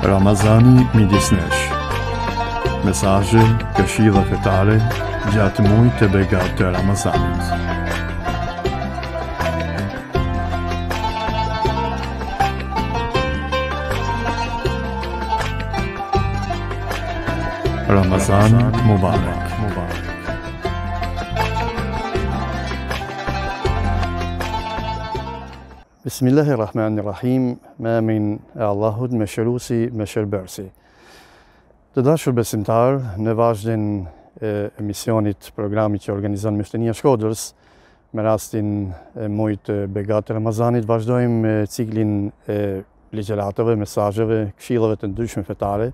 Ramazani midis nesh. Mesazhe, këshilla fetare gjatë muajit të begatë të Ramazanit. Ramazan Mubarak. Bismillahirrahmanirrahim, me emrin e Allahut, me shëruesi, me shërbërsi. Të dashur besimtar, në vazhdim e emisionit programit që organizon Myshtënia e Shkodrës, me rastin e muajit të begatë të Ramazanit, vazhdojmë me ciklin e ligjëratave, mesazheve, këshillave të ndryshme fetare,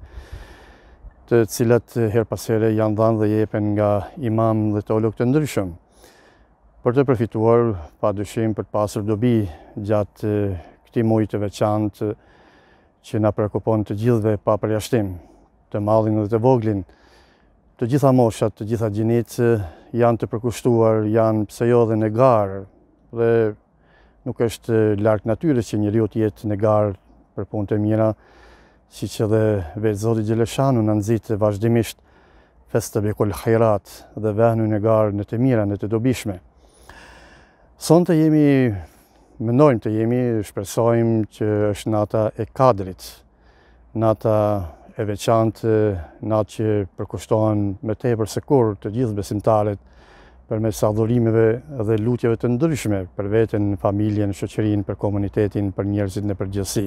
të cilat her pas here janë dhënë dhe jepen nga imam dhe teolog të ndryshëm, për të përfituar padyshim për të pasur dobi gjatë këtij muaji të veçantë që na prekupon të gjithëve pa përjashtim, të madhin dhe të voglin. Të gjitha moshat, të gjitha gjinit janë të përkushtuar, janë pse jo dhe në garë, dhe nuk është larg natyrës që njeriu të jetë në garë për punë të mira, siç edhe vetë Zoti Gjeleshanu na nxit vazhdimisht fastabiqul khairat dhe vahnu në garë në të mira, në të dobishme. Sonte mendojmë të jemi, shpresojmë që është nata e Kadrit, nata e veçantë, natë që përkushtohen me tepër se kur të gjithë besimtarët përmes adhurimeve dhe lutjeve të ndryshme për veten, familjen, shoqërinë, për komunitetin, për njerëzit në përgjithësi.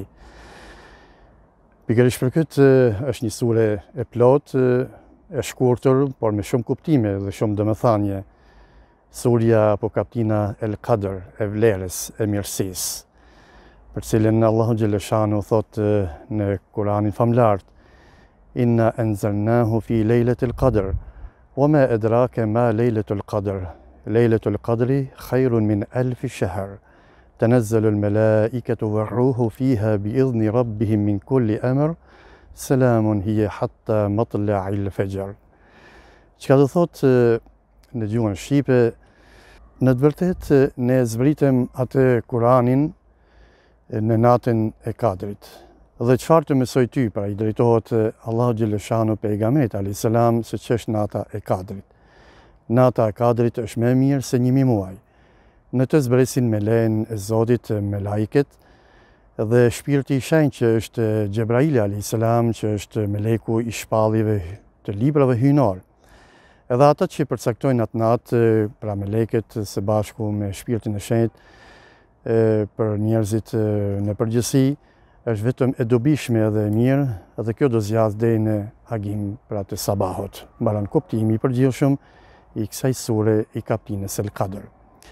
Pikërisht për këtë është një sure e plotë, e shkurtër, por me shumë kuptime dhe shumë domethënie. Surja apo kaptina El Qadr, e vlerës, e mirësisë, për cilën Allahu Gjeleshanu thot në Kur'anin famlar: Inna anzalnahu fi lejletil qadr, wa ma adraka ma lejletul qadr, lejletul qadri khairun min alfi shahr, tanazzalu al-malaikatu war-ruhu fiha bi'izni rabbihim min kulli amr, salamun hiya hatta matla'il fajr. Çka do thot në gjuhën shqipe, në të vërtetë ne zbritëm atë Kur'anin në natën e Kadrit. Dhe çfarë të mësoj ty, pra i drejtohet Allahu Gjeleshanu pejgamberit alayhis salam se ç'është nata e Kadrit. Nata e Kadrit është më e mirë se 1000 muaj. Në të zbresin me lejen e Zotit me laiket dhe shpirti i shenjtë që është Gjebraili alayhis salam, që është meleku i shpalljeve të librave hyjnor. Edhe ata që përcaktojnë atë natë, pra meleket së bashku me shpirtin e shenjtë për njerëzit në përgjithësi, është vetëm e dobishme edhe e mirë, edhe kjo do zgjidhet deri në agim pra të sabahut, mbaron kuptimi i përgjithshëm i kësaj sure i kapitines El Qadr.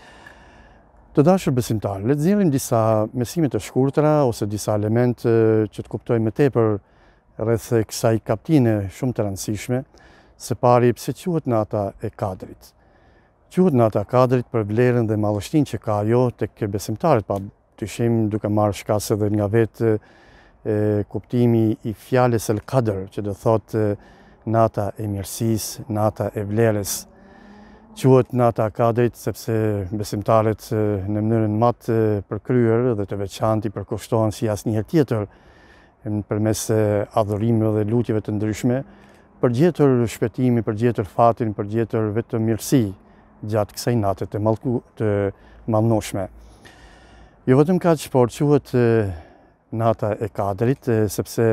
Të dashur besimtarë, le të nxjerrim disa mësime të shkurtra ose disa elemente që të kuptojmë më tepër rreth kësaj kapitine shumë të rëndësishme. Së pari, pse quhet nata e Kadrit? Quhet nata e Kadrit për vlerën dhe madhështinë që ka ajo tek besimtarët, pa dyshim duke marrë shkas edhe nga vetë kuptimi i fjalës El Qadr, që do thotë nata e mirësisë, nata e vlerës. Quhet nata e Kadrit sepse besimtarët në mënyrën më të përkryer dhe të veçantë i përkushtohen si asnjëherë tjetër përmes adhurimeve dhe lutjeve të ndryshme, për gjetur shpëtimi, për gjetur fatin, për gjetur vetëm mirësi gjatë kësaj nate të mallnueshme. Jo vetëm kaq, por quhet nata e Kadrit sepse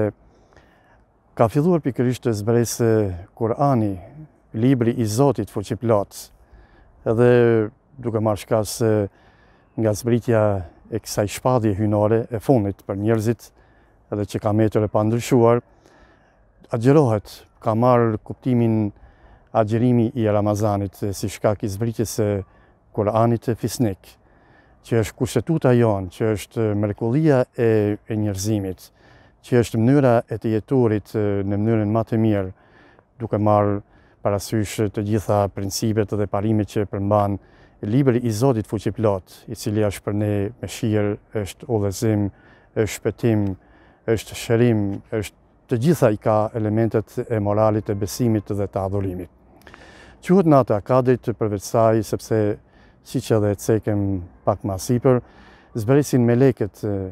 ka filluar pikërisht të zbresë Kur'ani, libri i Zotit fuqiplot, edhe duke marrë shkas nga zbritja e kësaj shpallje hyjnore e fundit për njerëzit, edhe që ka mbetur e pandryshuar, agjerohet, ka marrë kuptimin agjerimi i Ramazanit si shkak i zbritjes së Kur'anit fisnik, që është kushtetuta jonë, që është mrekullia e njerëzimit, që është mënyra e të jeturit në mënyrën më të mirë, duke marrë parasysh të gjitha principet dhe parimet që përmban libri i Zotit fuqiplot, i cili është për ne mëshirë, është udhëzim, është shpëtim, është shërim, është të gjitha i ka elementet e moralit, e besimit dhe të adhurimit. Quhet nata e Kadrit përveç saj sepse, siç edhe cekëm pak më sipër, zbresin meleket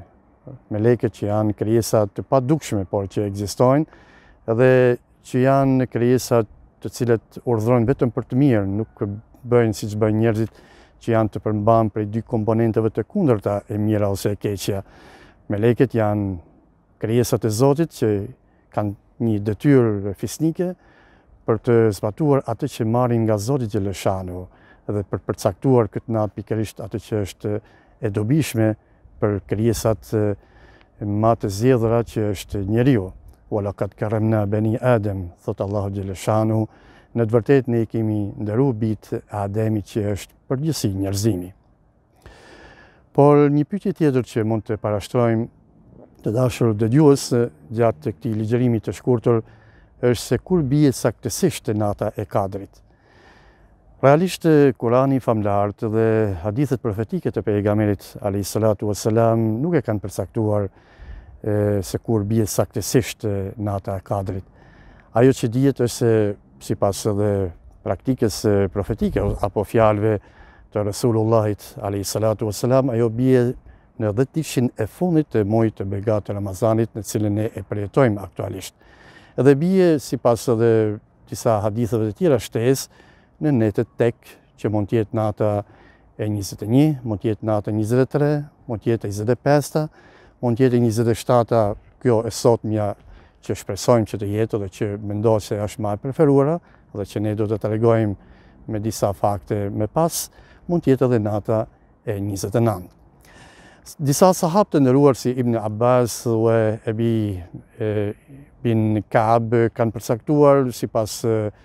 meleket që janë krijesa të padukshme, por që ekzistojnë, edhe që janë krijesa të cilët urdhërojnë vetëm për të mirë, nuk bëjnë siç bëjnë njerëzit që janë të përmbajtur prej dy komponenteve të kundërta, e mira ose e keqja. Meleket janë krijesat e Zotit që kanë një detyrë fisnike për të zbatuar atë që marrin nga Zoti Xheleshanu dhe për përcaktuar këtë natë pikërisht atë që është e dobishme për krijesat më të zgjedhura që është njeriu. Walaqad karramna bani Adem, thot Allahu Xheleshanu, në të vërtetë ne kemi nderuar bijtë e Ademit që është përgjithësi njerëzimi. Por një pyetje tjetër që mund të parashtrojmë të dashur dëgjues gjatë këtij ligjërimi të shkurtër është se kur bie saktësisht nata e Kadrit. Realisht Kurani famlart dhe hadithet profetike të pejgamberit alayhis salatu wassalam nuk e kanë përcaktuar se kur bie saktësisht nata e Kadrit. Ajo që dihet është se sipas edhe praktikës profetike apo fjalëve të Resulullahit alayhis salatu wassalam, ajo bie në 10 ditën e fundit të muajit të begat të Ramazanit, në cilën ne e përjetojmë aktualisht. Edhe bie sipas edhe disa haditheve të tjera shtesë në netët tek, që mund të jetë nata e 21, mund të jetë nata 23, mund të jetë 25, mund të jetë 27, kjo e sotmja që shpresojmë që të jetë dhe që mendohet se është më e preferuara dhe që ne do të tregojmë me disa fakte më pas, mund të jetë edhe nata e 29. Disa sahabë të nderuar si Ibn Abbas dhe Ebi bin Kaab kanë përcaktuar sipas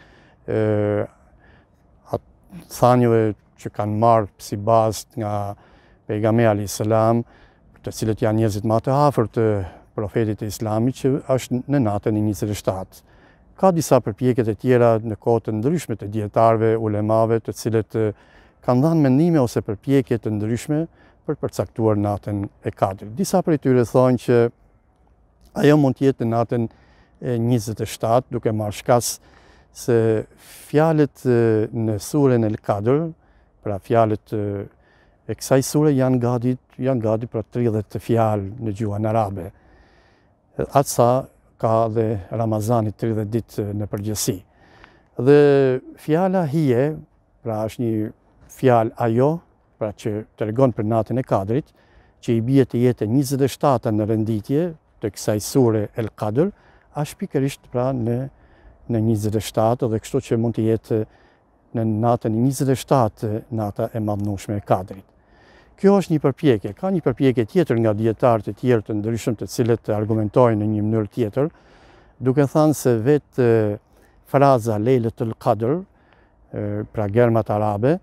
thanjeve që kanë marrë si bazë nga pejgamberi alayhis salam, të cilët janë njerëzit më të afërt të profetit e Islamit, që është në natën e 27. Ka disa përpjekje të tjera në kohë të ndryshme të dietarëve, ulemave, të cilët kanë dhënë mendime ose përpjekje të ndryshme për përcaktuar natën e Kadrit. Disa prej tyre thonë që ajo mund të jetë në natën e 27, duke marrë shkas se fjalët në surën El Kadr, pra fjalët e kësaj sure janë gati për 30 fjalë në gjuhën arabe. Atësa ka dhe Ramazani 30 ditë në përgjithësi. Dhe fjala hije, pra është një fjalë ajo, pra që tregon për natën e Kadrit, që i bie të jetë 27 në renditje të kësaj sure El Kadr, është pikërisht pra në 27 dhe kështu që mund të jetë në natën e 27 nata e madhnueshme e Kadrit. Kjo është një përpjekje. Ka një përpjekje tjetër nga dietarë të tjerë të ndryshëm të cilët argumentojnë në një mënyrë tjetër, duke thënë se vetë fraza Lejletul Qadr, pra germat arabe,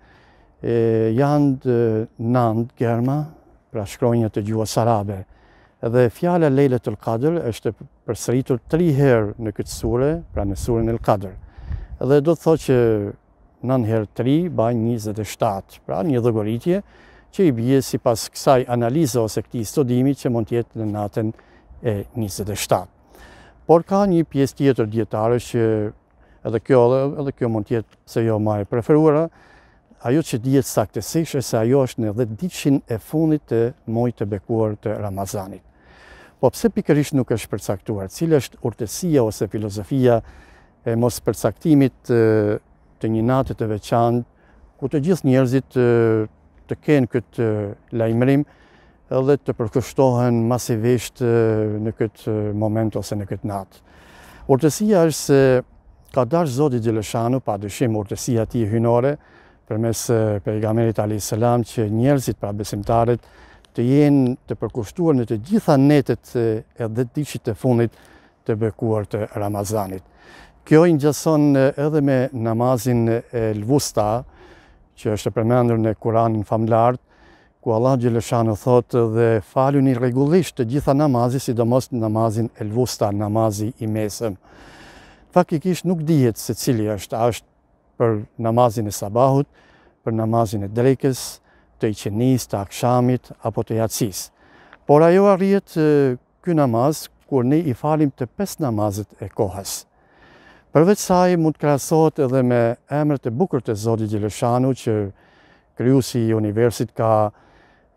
janë 9 germa, pra shkronja të gjuhës arabe. Edhe fjala Lejletul Qadr është përsëritur 3 herë në këtë sure, pra në surën El Kadr. Edhe do të thotë që 9 herë 3 bën 27, pra një llogaritje që i bie sipas kësaj analize ose këtij studimi që mund të jetë në natën e 27. Por ka një pjesë tjetër dietarësh që edhe kjo mund të jetë se jo më e preferuara, ajo që dihet saktësisht është se ajo është në 10 ditën e fundit të muajit të bekuar të Ramazanit. Po pse pikërisht nuk është përcaktuar? Cila është urtësia ose filozofia e mos përcaktimit të një nate të veçantë ku të gjithë njerëzit të kenë këtë lajmërim edhe të përkushtohen masivisht në këtë moment ose në këtë natë. Urtësia është se ka dashur Zoti Xheleshanu, padyshim urtësia e tij hyjnore, përmes pejgamberit alayhis salam, që njerëzit, pra besimtarët, të jenë të përkushtuar në të gjitha netet e 10 ditëve të fundit të bekuar të Ramazanit. Kjo i ngjason edhe me namazin e Wusta, që është përmendur në Kuranin famlar, ku Allah Xheleshanu thotë dhe faluni rregullisht të gjitha namazet, sidomos namazin e Wusta, namazi i mesëm. Faktikisht nuk dihet se cili është, a është për namazin e sabahut, për namazin e drekës, të iqenis, të akshamit, apo të yatsis. Por ajo arrihet ky namaz kur ne i falim të 5 namazet e kohës. Përveç saj mund të krahasohet edhe me emrat e bukur të Zotit Xheleshanu, që krijuesi i universit ka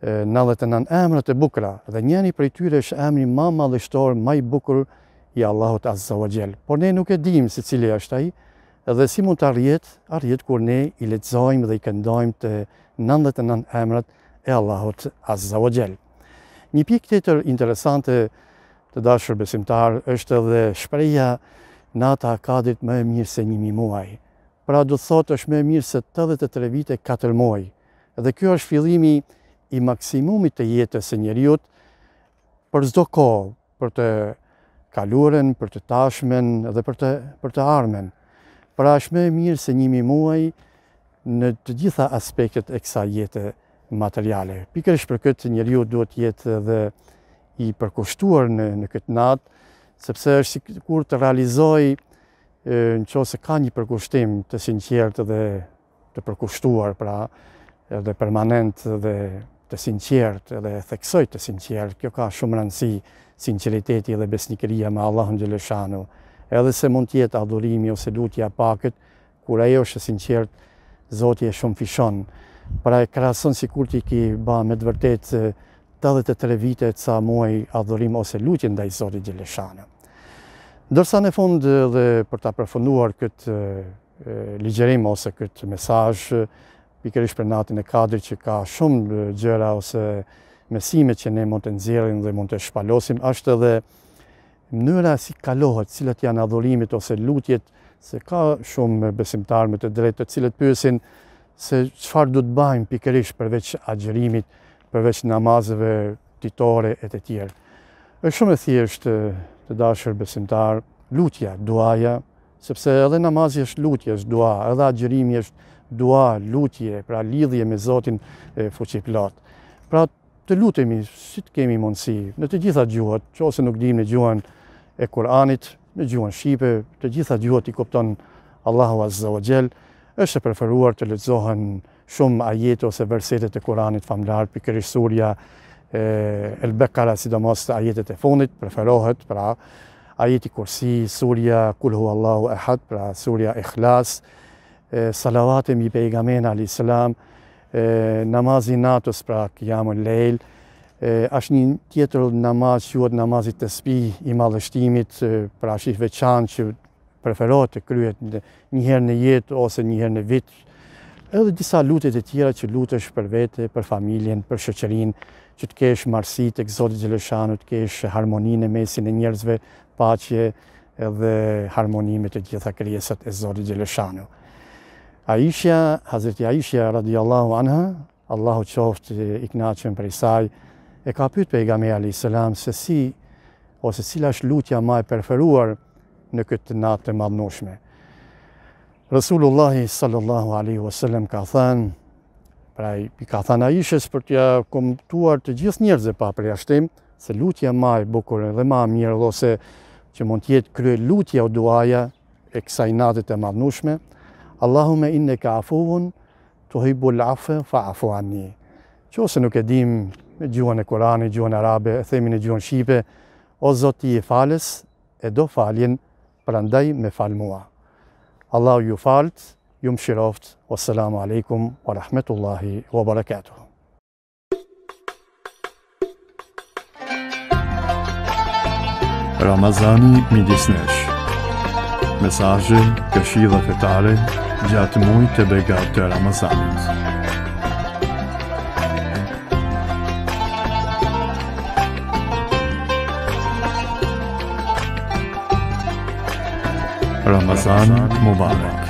99 emrat e bukura dhe njëri prej tyre është emri më madhështor, më i bukur i Allahut Azza wa Jall. Por ne nuk e dimë se cili është ai dhe si mund të arrihet kur ne i lexojmë dhe i këndojmë të 99 emrat e Allahut Azza wa Jall. Një pikë tjetër interesante të dashur besimtar është edhe shpreha nata e Kadrit më e mirë se 1000 muaj. Pra do të thotë është më e mirë se 83 vite 4 muaj. Dhe kjo është fillimi i maksimumit të jetës së njeriut për çdo kohë, për të kaluarën, për të tashmen dhe për të ardhmen. Pra është më e mirë se 1000 muaj në të gjitha aspektet e kësaj jete materiale. Pikërisht për këtë njeriu duhet jetë edhe i përkushtuar në këtë natë, sepse është sikur të realizojë nëse ka një përkushtim të sinqert dhe të përkushtuar, pra edhe permanent dhe të sinqert dhe theksoj të sinqert. Kjo ka shumë rëndësi, sinqeriteti dhe besnikëria me Allahun xhaleshanu. Edhe se mund të jetë adhurimi ose lutja pakët, kur ajo është sinqert, Zoti e shumë fishon. Pra e krahason sikur ti ke ba me të vërtetë 83 vite ca muaj adhurim ose lutje ndaj Zotit xhaleshanu. Ndërsa në fund dhe për ta përfunduar këtë ligjerim ose këtë mesazh, pikërisht për natën e Kadrit që ka shumë gjëra ose mesime që ne mund të nxjerrim dhe mund të shpalosim, është edhe mënyra si kalohet, cilat janë adhurimit ose lutjet, se ka shumë besimtarë me të drejtë të cilët pyesin se çfarë do të bëjmë pikërisht përveç agjërimit, përveç namazeve ditore e të tjerë. Është shumë e thjeshtë të dashur besimtar, lutja, duaja, sepse edhe namazi është lutje, është dua, edhe agjërimi është dua, lutje, pra lidhje me Zotin fuqiplot. Pra të lutemi, si të kemi mundësi, në të gjitha gjuhët, nëse nuk dimë në gjuhën e Kur'anit, në gjuhën shqipe, të gjitha gjuhët i kupton Allahu Azza wa Jall, është e preferuar të lexohen shumë ajete ose versetet e Kur'anit famlar, pikërisht surja El-Bekara, sidomos ajetet e fundit, preferohet, pra ajeti Kursi, surja Kul Huwallahu Ahad, pra surja Ikhlas, salavate mbi pejgamberin alayhis salam, namazi natës, pra Qiyamul Leil, është një tjetër namaz, quhet namazi tasbih i madhështimit, pra është i veçantë që preferohet të kryhet një herë në jetë ose një herë në vit. Edhe disa lutjet e tjera që lutesh për vete, për familjen, për shoqërinë, që të kesh marrësi tek Zoti xhaleshanu, të kesh harmoninë mesin e njerëzve, paqe edhe harmoni me të gjitha krijesat e Zotit xhaleshanu. Aisha, Hazreti Aisha radiallahu anha, Allahu qoftë i kënaqur prej saj, e ka pyet pejgamberin alayhis salam se si ose cila është lutja më e preferuar në këtë natë të madhnueshme. Rasulullahi sallallahu alaihi wasallam ka thënë, pra i ka thënë Aishës për t'ia komentuar të gjithë njerëzve pa përjashtim, se lutja më e bukur dhe më e mirë ose që mund të jetë krye lutja o duaja e kësaj nate të madhnueshme, Allahumma innaka afuwun tuhibbul afwa fa'fu anni. Nëse nuk e dim në gjuhën e Kuranit, gjuhën arabe, e themi në gjuhën shqipe, o Zoti i falës, e do faljen, prandaj me fal mua. Allahu ju falt, ju mëshiroft. Wassalamu alaikum wa rahmetullahi wa barakatuh. Ramazani midis nesh. Mesazhe, këshilla fetare gjatë muajit të begatë të Ramazanit. Ramazan Mubarak.